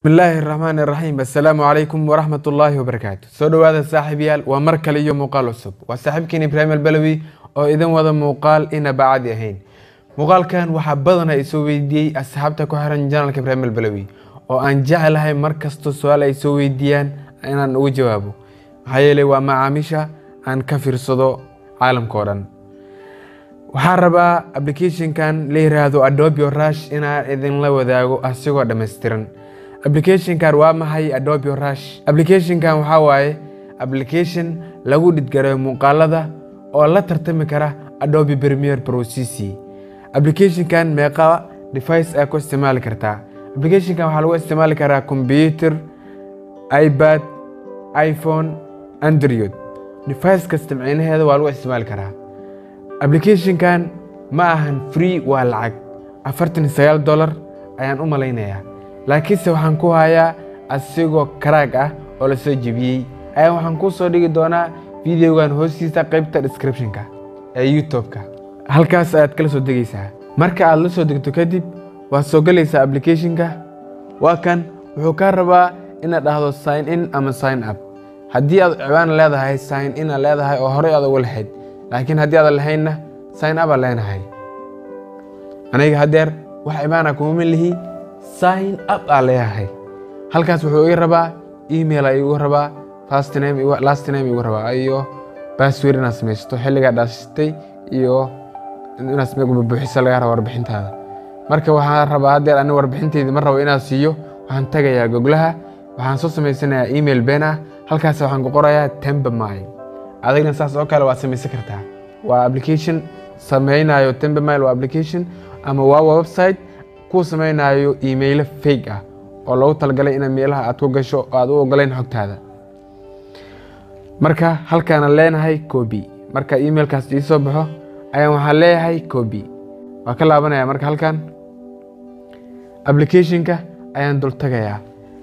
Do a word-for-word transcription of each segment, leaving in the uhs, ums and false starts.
بسم الله الرحمن الرحيم. السلام عليكم ورحمة الله وبركاته. سودو هذا صاحب يال ومركل يوم مقال الصب وصاحبكين إبراهيم البلوي أو إذا وهذا مقال إن بعد يهين مقال كان وحبضنا يسوي دي أصحابتك وحرن جانك إبراهيم البلوي أو أن جعل هاي مركز السؤال يسوي ديان أنا نقول جوابه هاي لي ومع عميشة عن كفر صدو عالم كورن وحربا أبليكيشن كان ليه هذا أدوبي وراش إن إذن لو ذاقو أسيقو دمسترن application kan waa maxay Adobe Rush application kan waxa waaye application lagu dhigaro muuqaalada oo la tartami kara Adobe Premiere Pro C C application kan meeqa device ay ku isticmaali kartaa application kan waxa lagu isticmaali karaa computer iPad iPhone Android device kasta macnaheedu waa lagu isticmaali karaa application kan ma ahan free waa lacag afartan iyo sagaal dollar ayaan u maleynayaa laakiin se waxaan ku hayaa asigoo karaag ah oo la soo jibiyay ayaan waxaan ku soo dhigi doonaa videogan hoostiisa qaybta description-ka ee YouTube-ka halkaas ayaad kala soo degaysaa marka aad la soo degto kadib waad soo galaysaa application-ka waa kan wuxuu ka rabaa inaad dhahdo sign in ama sign up haddii aad ciwaan leedahay sign in aad leedahay oo horey aad ugu lahayd laakiin haddii aad lahaynna sign up aad leenahay aniga hadeer wax ciwaan ah kuma lihi sign up aleeyahay halkaas wuxuu iga rabaa email ay igu rabaa first name iyo last name igu rabaa iyo password ina sameeysto xilliga dhashtay iyo ina sameeyo buuxisa laga rabo warbixintaada marka waxaan rabaa hadeer aniga warbixinteedii ma rabo inaan siiyo waxaan tagayaa Google-ha waxaan soo sameysanayaa email been ah halkaas waxaan ku qorayaa Tempmail adigna saas oo kale waa sameysan kartaa waa application sameynayo Tempmail waa application ama waa website ku sameynayo email fake ah oo loogu talagalay in meelaha aad ku gasho oo aad u ogoleen xogtaada marka halkaan leenahay copy marka emailkaas ii soo baxo ayaan waxa leeyahay copy waa ka laabanaya marka halkaan application-ka ayaan dul tagayaa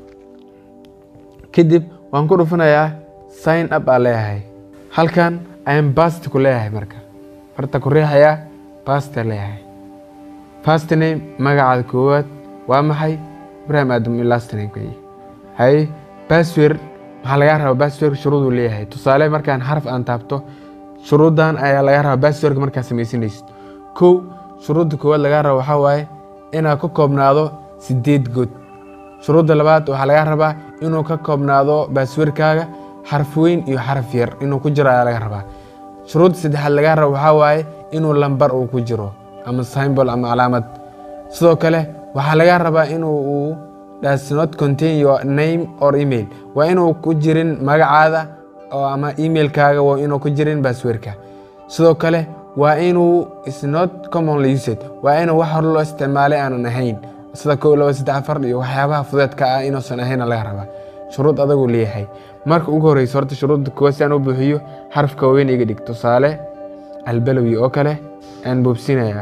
kadib waan ku dhufanayaa sign up aa leeyahay halkaan ayaan paste ku leeyahay marka farta ku riixaya paste leeyahay first name magacaada koowaad waa maxay Ibrahim Adam last name kay hay password waxa laga rabaa password shuruudu leeyahay tusaale markaan xarf aan taabto shuruudan ayaa laga rabaa password marka sameeysanaysid ko shuruudda koowaad laga rabaa waxa waaye inaad ka koobnaado sideed god shuruudda labaad waxa laga rabaa inuu ka koobnaado passwordkaaga xarf weyn iyo xarf yar inuu ku jiro ayaa laga rabaa shuruudda saddexaad laga rabaa waxa waaye inuu lambar uu ku jiro ama symbol ama calaamad sidoo kale waxa laga rabaa inuu does not contain your name or email waa inuu ku jirin magacaada oo ama emailkaaga waa inuu ku jirin passwordka sidoo kale waa inuu is not commonly used waa inuu wax hor loo isticmaalay aan ahayn sida kow laba saddex afar iyo waxyaabaha fudeedka ah inuu san ahayn laga rabaa shuruud adag uu leeyahay marka ugu horeyso horta shuruudda koowaad aan u buuxiyo xarafka weyn iga dhig tusaale albalawi oo kale aan boobsinaya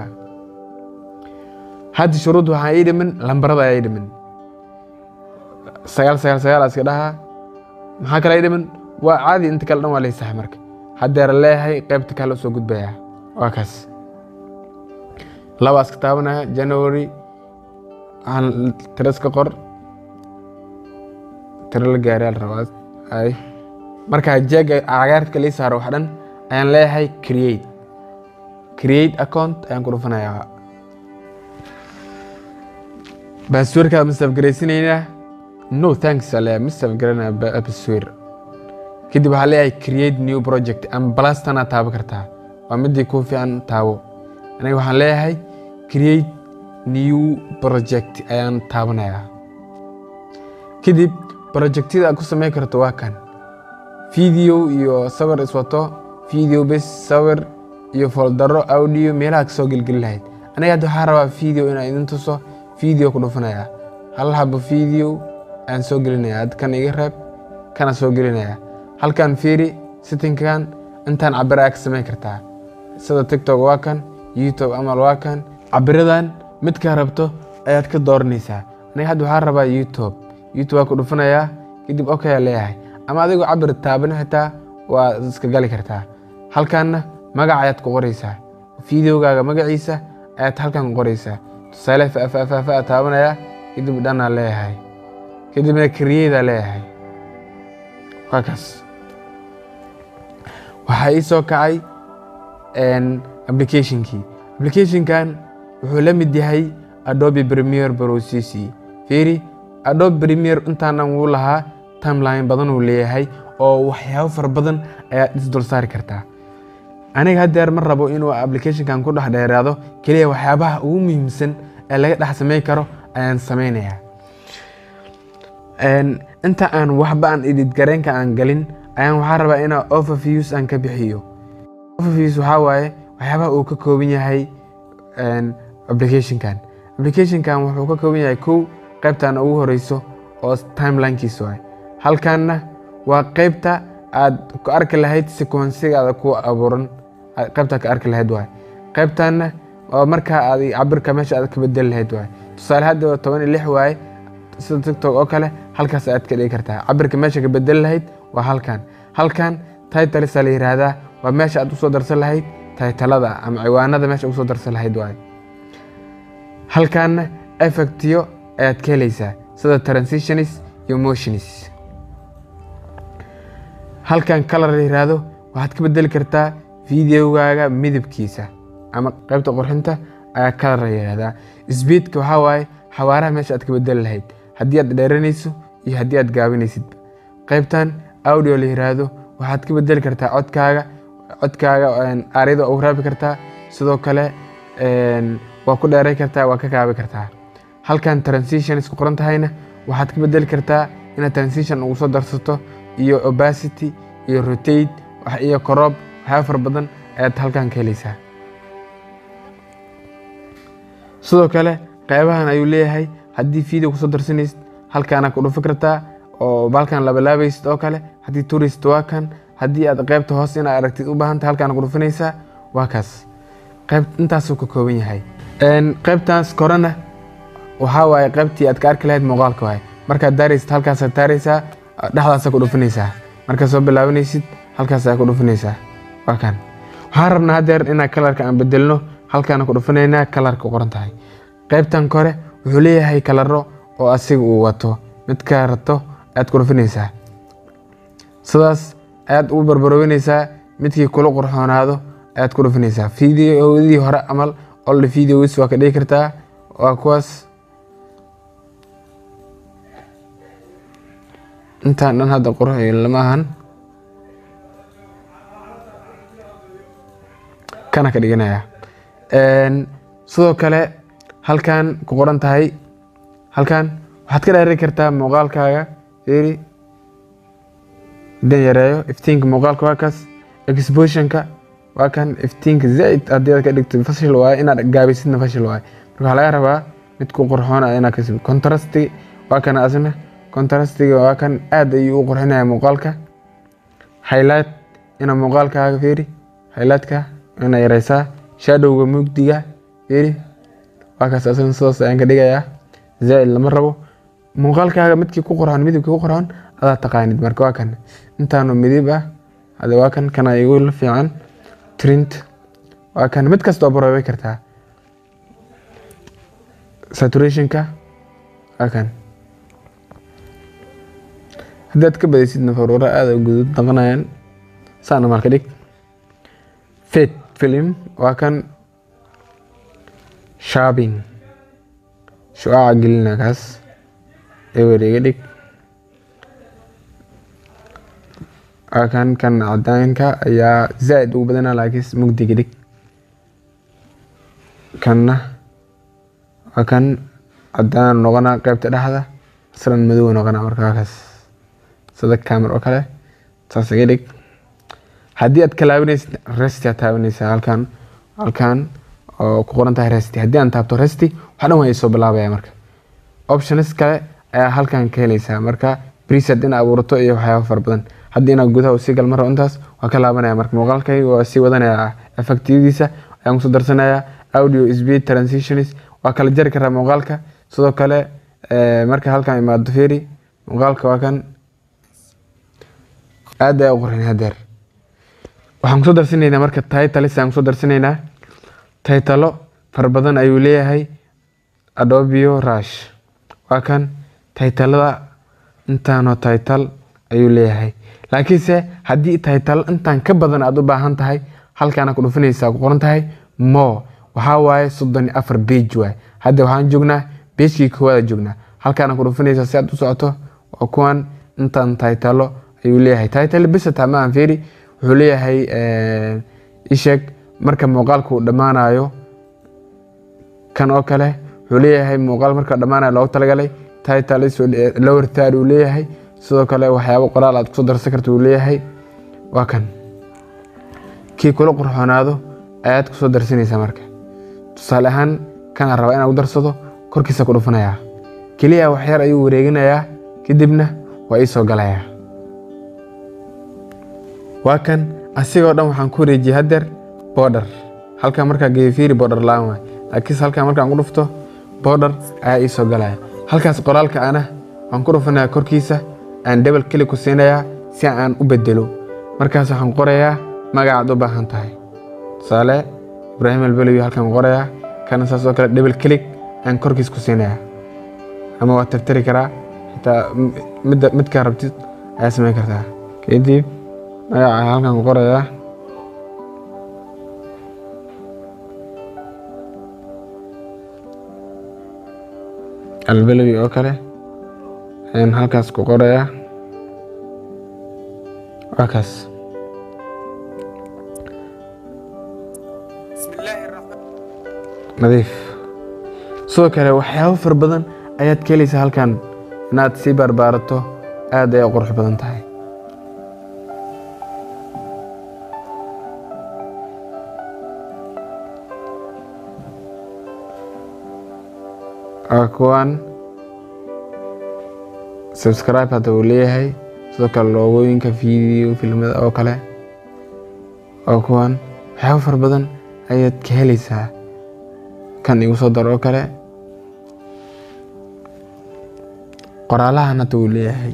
hadda shuruud waxa ay dhiman lambarada ay dhiman sagaal sagaal sagaal aska dhaha maxaa kale ay dhiman waa caadi inta kale dhan waa leeyahay marka hadeer leeyahay qaybta kale soo gudbaya waa kaas laba aska taabanaya January aan tiraska qor tirala gaariyaal rabaad ay marka jeega cagaarka la saaro wax dhan ayaan leeyahay create create account ayaan ku dhufanayaa passwordka ma safgaraysinayna no thanks ale ma safgarana password kadib waxa leeyahay create new project am blastana taabo kartaa waa mid ku fiican taabo aniga waxaan leeyahay create new project ayaan taabanayaa kadib projectida ku sameey karto waa kan video iyo sawir iswato video bes sawir iyo foldero audio meelaha soo gelgel lahayd aniga hadda waxaan rabaa video inaan idin tuso video ku dhufanaya hal haba video aan soo gelinaya kan iga reeb kana soo gelinaya halkan fiiri setting kan intaan cabir ka sameey kartaa sida TikTok waa kan YouTube ama waa kan cabiradan mid ka rabto ayaad ka dooranaysaa aniga hadda waxaan rabaa YouTube YouTube ku dhufanaya kadib okay leeyahay ama adigu cabir taaban xitaa waa iska gali kartaa halkaana magac ayaad ku qoraysaa videogaaga magaciisa ayaad halkan ku qoraysaa tusaale fa fa fa taabanaya kadib dhana leeyahay kadibna create leeyahay. waa kaas waxa ii soo kacay een application-kii. application-kan wuxuu la mid yahay Adobe Premiere Pro C C. fiiri Adobe Premiere intaan uu lahaa timeline badan uu leeyahay oo waxyaabo far badan ayaa is dul saari kartaa. aniga hadeer ma rabo inuu application-kan ku dhex dheeraado, kaliya waxyaabaha ugu muhiimsan ee laga dhex sameyn karo ayaan sameynayaa. een inta aan waxba aan edit gareenka aan galin ayaan waxaa rabaa inaan overviews aan ka bixiyo. overviews waxa waaye waxyaabaha uu ka kooban yahay een application-kan. application-kan wuxuu ka kooban yahay kow qaybtan ugu horeyso oo timeline-kiisa waay. halkaana waa qaybta aad ku arki lahayd sequence-gaada ku abuuran, qaybta ka arki lahayd waay. qaybtaana waa marka aad cabirka meesha aad ka bedeli lahayd waay. tusaale hadda toban iyo lix waay sida TikTok oo kale, halkaas aad ka dhigi kartaa. cabirka meesha ka bedeli lahayd waa halkan. halkan title la yiraahdaa waa meesha aad u soo darsan lahayd title-ada ama ciwaanada meesha u soo darsan lahayd waay. halkan effect-yo ayaad ka helaysaa sida transitions iyo motions. halkan color la yiraahdo waxaad ka bedeli kartaa videogaaga midabkiisa ama qaybta qurxinta ayaa color la yiraahdaa. speed-ka waxa waaye xawaaraha meesha aad ka bedeli lahayd haddii aad dheeranayso iyo haddii aad gaabinaysid. qaybtan audio la yiraahdo waxaad ka bedeli kartaa codkaaga codkaaga aarida u raabi kartaa, sidoo kale een waa ku dheeray kartaa, waa ka gaabi kartaa. halkan transitions ku qoran tahayna waxaad ka bedeli kartaa inaad transition ugu soo darsato iyo opacity iyo rotate wax iyo crop waxyaabo far badan ayaad halkan ka helaysaa. sidoo kale qaybahan ayuu leeyahay haddii video ku soo darsanaysid halkaana ku dhufan kartaa oo balkan laba laabaysid oo kale. haddii tourist waa kan, haddii aad qaybta hoos inaad aragtid u baahan tahay halkaana ku dhufanaysaa. waa kaas qayb intaasuu ka kooban yahay. een qaybtaas korana waxa waaye qaybtii aad ka arki lahayd muuqaalka waay. markaad daaraysid halkaas aad taaraysaa, dhexdaas ku dhufanaysaa. markaad soo bilaabanaysid halkaas aad ku dhufanaysaa. waa kan waxaan rabnaa hadeer inaan colorka aan bedelno, halkaana ku dhufanaynaa colorka qoran tahay. qaybtan kore wuxuu leeyahay coloro oo asiga uu wato, mid ka rato aad ku dhufanaysaa. sidaas ayaad ugu barbaroobinaysaa, midkii kula qurxoonaado ayaad ku dhufanaysaa. videodii hore amal all videos waa ka dhigi kartaa, waa kuwaas. intaan dhan hadda qurux lama ahan, kana ka dhiganaya. een sidoo kale halkan ku qoran tahay, halkan waxaad ka dheeri kartaa muuqaalkaaga. fiiri dan yareeyo iftiinka muuqaalka waa kaas. exposition-ka waa kan, iftiinka zaid haddii aad ka dhigto fashil waaye, inaad gaabisidna fashil waaye. marka waxaa laga rabaa mid ku qurxoon inaad ka sibi. contrast waa kan asna, contrast-ga waa kan aad ayuu u qurxinaya muuqaalka. highlight ina muuqaalkaaga fiiri, highlight-ka ina yareysaa. shadow-ga mugdiga fiiri waa kaas asna sidaas ayaan ka dhigayaa, zaid lama rabo. muuqaalkaaga midkii ku qurxoon midabkii ku qurxoon adaa taqaanid. marka waa kan intaanu midib ah, hada waa kan kana igu la fiican. trend waa kan mid kasta oo baroobi kartaa. saturation-ka waa kan haddaad ka badaysidna faruura aad u guduud noqonayaan. saana marka dhig. fade film waa kan sharpening shucaaca gelina kaas ee wareega dhig. kan kan cadaanka ayaa zaid ugu badanaa laakiin mugdiga dhig. kanna waa kan cadaan noqona qaybta dhexda, aslan madow noqona. marka kaas sida camera oo kale saas iga dhig. haddii aad ka laabinaysid rest aad taabanaysaa halkan halkan oo ku qoran tahay rest. haddii aan taabto rest waxa dhan waa soo bilaabaya. marka options kale ayaa halkan ka helaysaa. marka preset in abuurto iyo waxyaabo far badan. haddii inaad gudaha u sii gal maro intaas waa ka laabanaya. marka muuqaalkayga waa sii wadanaya effectividiisa ayaan kusoo darsanaya. audio speed transitions waa kala jari karaa muuqaalka. sidoo kale marka halkan imaado fiiri muuqaalka waa kan aad ay u qurxin. hadeer waxaan kusoo darsanaynaa marka title ayaan kusoo darsanaynaa. title far badan ayuu leeyahay Adobe Rush. waa kan title-da intaanoo title ayuu leeyahay. laakiinse haddii title intaan ka badan aad u baahan tahay halkaana ku dhufanaysaa ku qoran tahay more waxaa waaye soddon iyo afar page waaye. hadda waxaan joognaa pagekii koowaad joognaa halkaana ku dhufanaysaa si aad u socoto waa kuwan intaan title ayuu leeyahay. title bis tama aan fiiri wuxuu leeyahay isheeg marka muuqaalku dhamaanayo kan oo kale wuxuu leeyahay muuqaal marka dhamaanayo loogu talagalay title is lower third uu leeyahay. sidoo kale waxyaabo qoraal aad ku soo darsan karto uu leeyahay waa kan kii kula qurxoonaado ayaad ku soo darsanaysaa. marka tusaale ahaan kana raba inaad u darsado korkiisa ku dhufanayaa kaliya wax yar ayuu wareeginayaa kadibna waa ii soo galayaa. waa kan asigoo dhan waxaan ku wareejiyay hadeer border halka marka geefiiri border laan waay laakiin halka markaan ku dhufto border ayaa ii soo galaya. halkaas qoraalka ana aan ku dhufanayaa korkiisa aan double click ku siinayaa si aan u bedelo. markaas waxaan qorayaa magaca aad u baahan tahay tusaale Ibrahim Albalawi halkan qorayaa kana saas oo kale double click aan korkiisa ku siinayaa ama waa tirtiri karaa xitaa mid mid ka rabtid ayaa sameyn kartaa. kadib magaca halkan qorayaa Albalawi oo kale aan halkaas ku qorayaa waa kaas. nadiif. sidoo kale waxyaabo far badan ayaad ka helaysaa halkan inaad sii barbaarato aad ay qurux badan tahay. akuan subscribe hada uu leeyahay. sidoo kale loogooyinka video filmada oo kale akuan waxyaabo far badan ayaad ka helaysaa. kan igu soo daro oo kale qoraalahan hada uu leeyahay.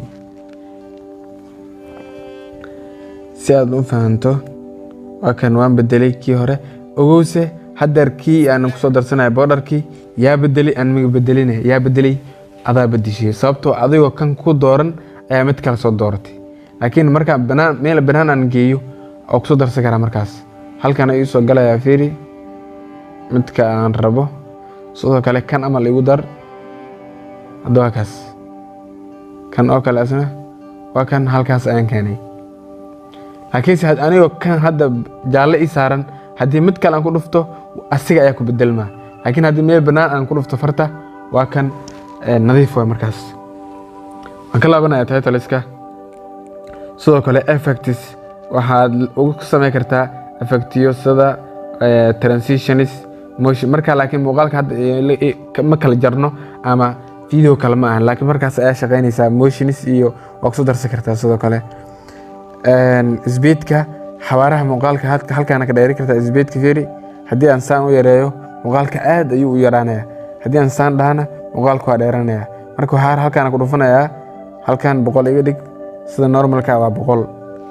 si aad u fahanto waa kan waan bedelay kii hore ogowse hadeer kii aan ku soo darsanay borderkii yaa bedelay aan miga bedelinay yaa bedelay adaa bedishay sababtoo adigoo kan ku dooran ayaa mid kale soo dooratay. laakiin marka banaan meel banaan aan geeyo oo ku soo darsan karaa markaas halkan ay soo galaya fiiri midka aan rabo. sidoo kale kan amal igu dar hadda kaas kan oo kale asna waa kan halkaas ayaan keenay. laakiin si had anigo kan hadda jaalle ii saaran haddii mid kale aan ku dhufto asiga ayaa ku bedelmaa. laakiin haddii meel banaan aan ku dhufto farta waa kan nadiif waa. markaas waan ka laabanayaa titleska. sidoo kale effects waxaad ugu sameyn kartaa effectiyo sida transitions motion marka laakiin muuqaalka hadda ma kala jarno ama video kale ma ahan laakiin markaas ayaa shaqeynaysaa motions iyo waa ku soo darsan kartaa. sidoo kale speedka xawaaraha muuqaalka halkaana ka dheeri kartaa speedka fiiri haddii aan saan u yareeyo muuqaalka aad ayuu u yaraanayaa haddii aan saan dhahana muuqaalku waa dheeranayaa. marka waxaa halkaana ku dhufanayaa halkan boqol iga dhig sida normalka waa boqol.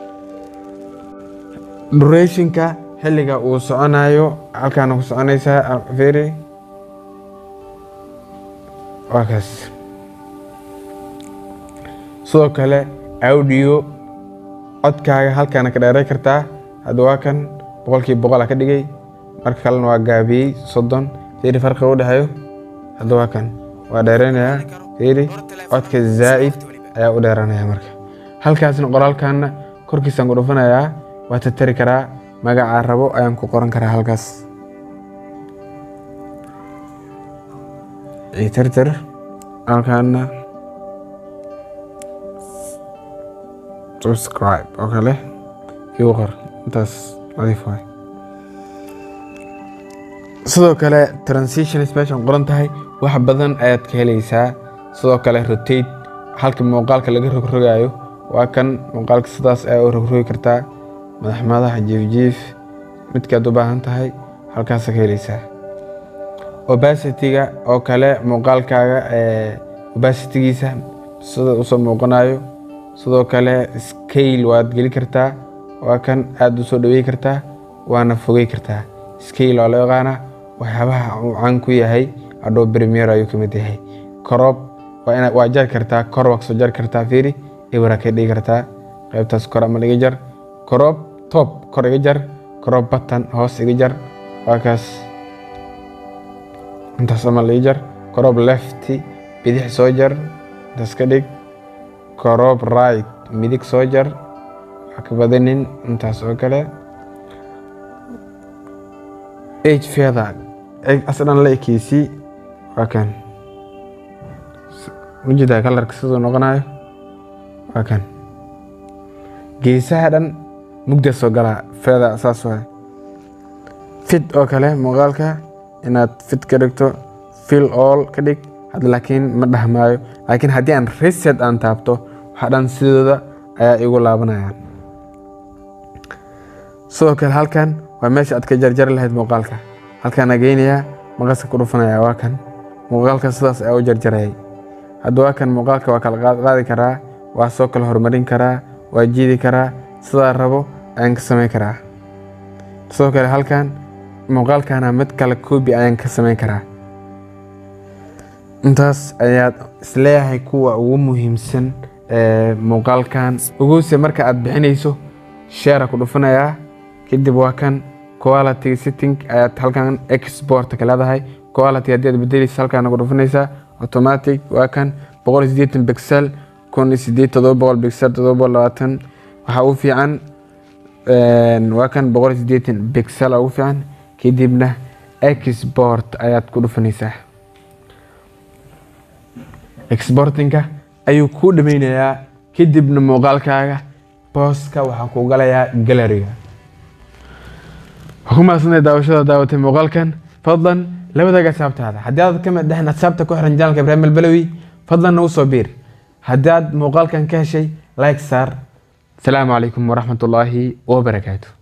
durationka xilliga uu soconayo halkaana ku soconaysaa fiiri waa kaas. sidoo kale audio codkaaga halkaana ka dheeray kartaa hadda waa kan boqolkiiba boqol ka dhigay marka kalena waa gaabiyey soddon fiiri farqi u dhexeeyo hadda waa kan waa dheeranayaa fiiri codka zaa'id ayaa u dheeranayaa. marka halkaasna qoraalkaana korkiisaan ku dhufanayaa waa tirtiri karaa magaca rabo ayaan ku qoran karaa halkaas ii tirtir halkaana subscribe oo kale igu qor intaas nadiif waay. sidoo kale transitions meeshan qoran tahay wax badan ayaad ka helaysaa. sidoo kale rotate halka muuqaalka laga rogrogayo waa kan muuqaalka sidaas ayaa u rogrogi kartaa madax madaxa jiif jiif midkaad u baahan tahay halkaas ka helaysaa. opacity-ga oo kale muuqaalkaaga opacity-giisa sida uu soo muuqanayo. sidoo kale scale waad geli kartaa waa kan aad u soo dhaweey kartaa waana fogey kartaa. scale waa loo yaqaanaa waxyaabaha uu caan ku yahay Adobe Premiere ayuu ka mid yahay. crop waa ina waa jar kartaa kor waa soo jar kartaa fiiri ibra ka dhigi kartaa qaybtaas kor ama laga jar crop top kor iga jar crop button hoos iga jar waa kaas intaas ama laga jar crop left bidix soo jar intaas ka dhig crop right midig soo jar ka badanin intaas oo kale age feather aslan la ekiisi waa kan wajida kalarka sidoo noqonayo waa kan geesaha dhan mugda soo gala feather asaas waa fit oo kale muuqaalka inaad fit ka dhigto fill all ka dhig had laakiin ma dhahmaayo laakiin haddii aan reset aan taabto waxa dhan sidooda ayaa igu laabanayaan sidoo kale halkan waa meesha aad ka jarjari lahayd muuqaalka halkaan ageynayaa maqaska ku dhufanaya waa kan muuqaalka sidaas ayaa u jarjarayay hadda waa kan muuqaalka waa kala qaadi karaa waa soo kala horumarin karaa waa jiidi karaa sidaa rabo ayaan ka samayn karaa sidoo kale halkan muuqaalkana mid kale koobi ayaan ka samayn karaa intaas ayaad isleeyahay kuwa ugu muhiimsan ee muuqaalkan uguuse marka aad bixinayso share ku dhufanayaa kadib waa kan quality setting ayaad halkan export ka leedahay quality haddii aad bedelayso halkan ku dhufanaysaa automatic waa kan boqol iyo siddeetan pixel kun iyo siddeed todoba boqol pixel todoba boqol labaatan waxa uu fiican waa kan boqol iyo siddeetan pixel ugu fiican kadibna export ayaad ku dhufanaysaa exportinga ayuu ku dhamaynayaa kadibna muuqaalkaaga booska waxaa ku galayaa gallery-ga hukumaasna daawashada daawatay muuqaalkan fadlan la wadaaga asxaabtaada haddii aad ka mid dhahin asxaabta ku xiran janalka Ibrahim Albalawi fadlan nagu soo biir haddii aad muuqaalkan ka heshay like saar. Asalaamu calaykum waraxmatullaahi wabarakaatuh.